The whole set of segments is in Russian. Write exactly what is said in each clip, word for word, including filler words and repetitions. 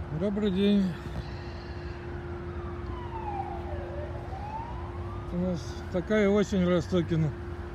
Добрый день. У нас такая осень в Ростокино.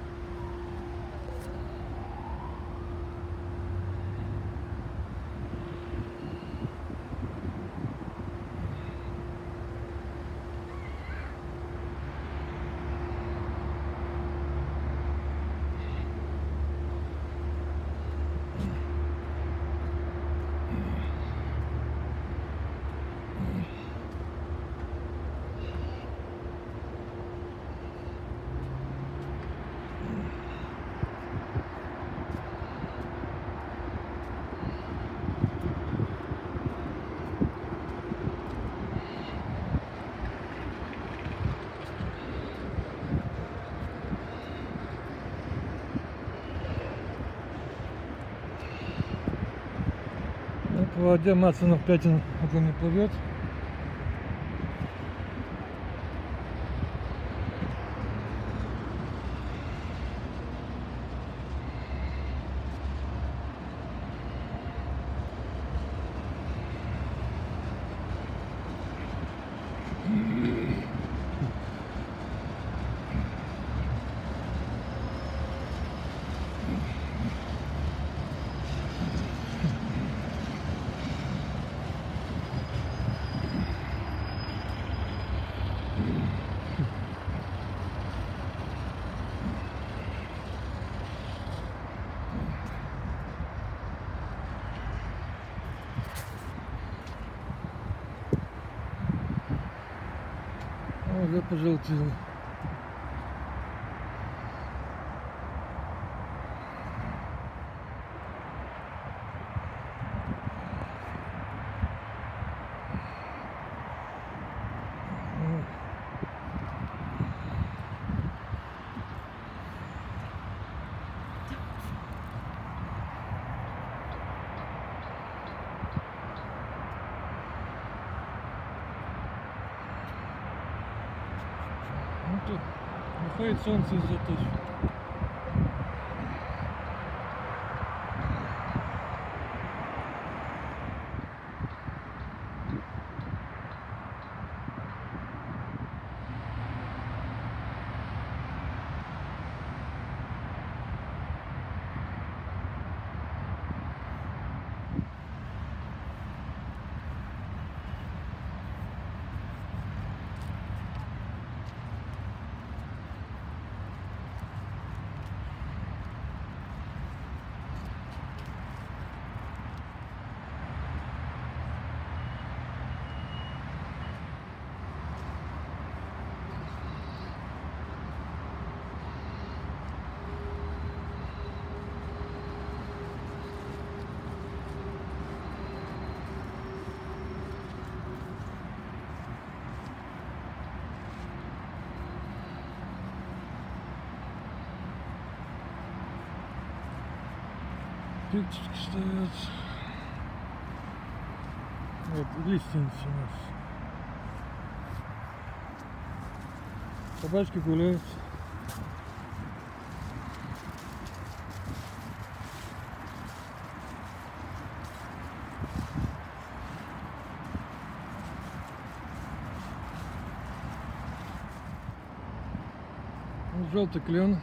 По воде Мацанов Пятин это не плывет. Уже пожелтело. Ну, тут выходит солнце из-за туч. Птички стоят. Вот лиственница у нас. Собачки гуляют. Желтый клен.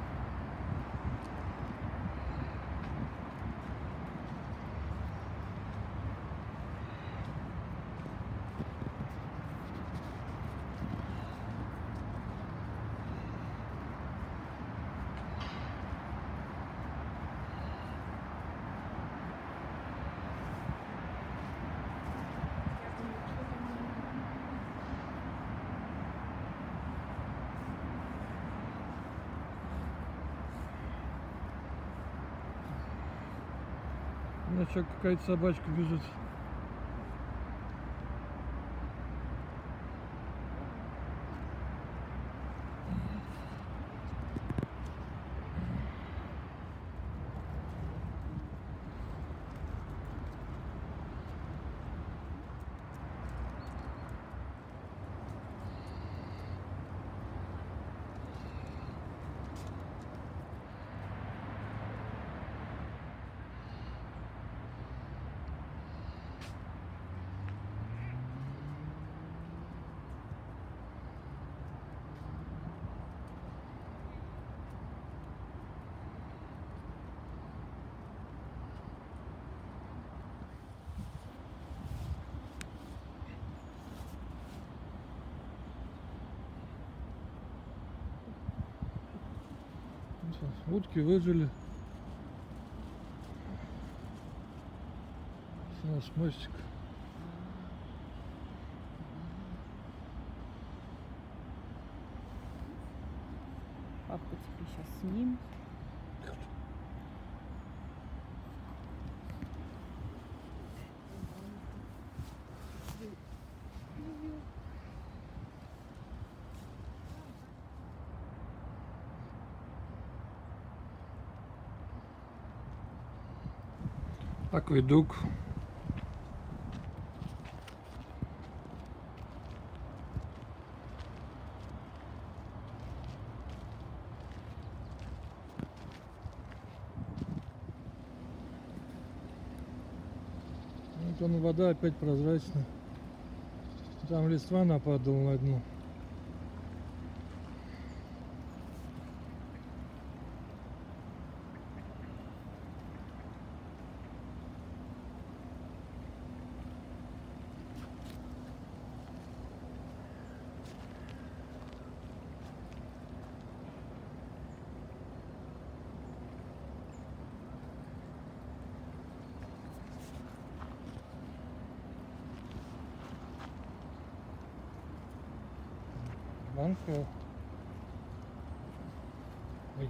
Значит, какая-то собачка бежит. Всё, утки выжили. У нас мостик. Папка тебе сейчас снимет. Акведук. Вот он, вода опять прозрачная. Там листва нападала на дно. Банка. Ой.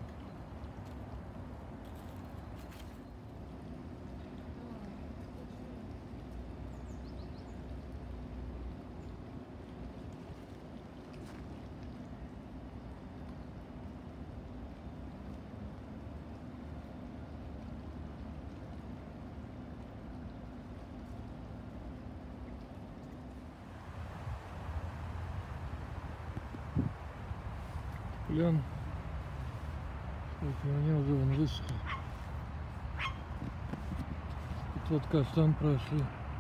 Лен, у меня уже он высох. Тот каштан прошли.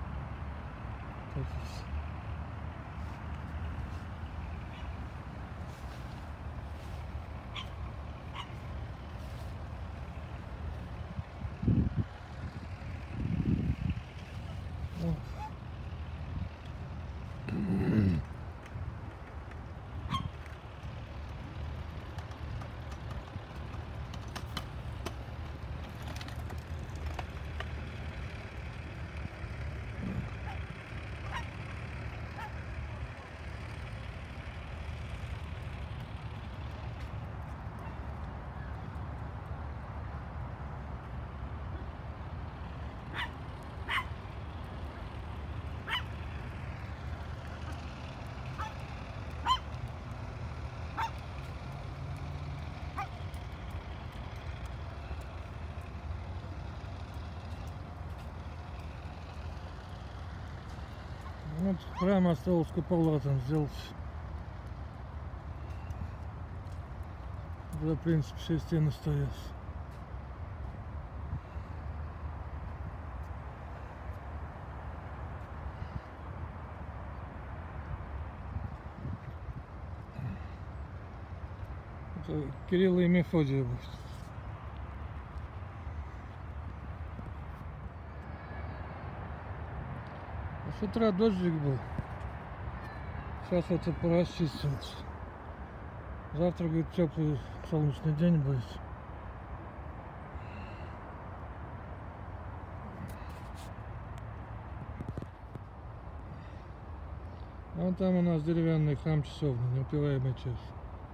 Вот храм осталось купола там сделать. Уже, в принципе, все стены стоят. Это Кирилла и Мефодия будет. С утра дождик был. Сейчас вот это расчистилось. Завтра, говорит, теплый солнечный день будет. А вон там у нас деревянный храм часовни, неупиваемая часть.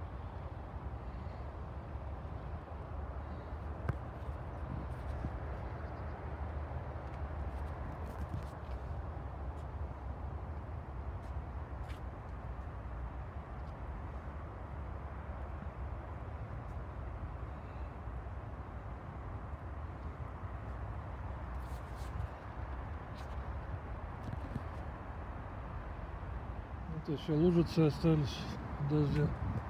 Вот еще лужицы остались дождя.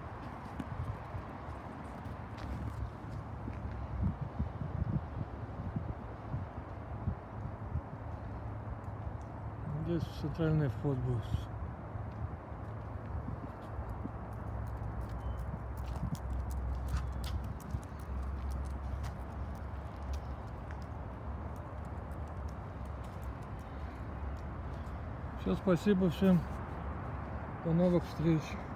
Здесь центральный вход будет. Все, спасибо всем. До новых встреч.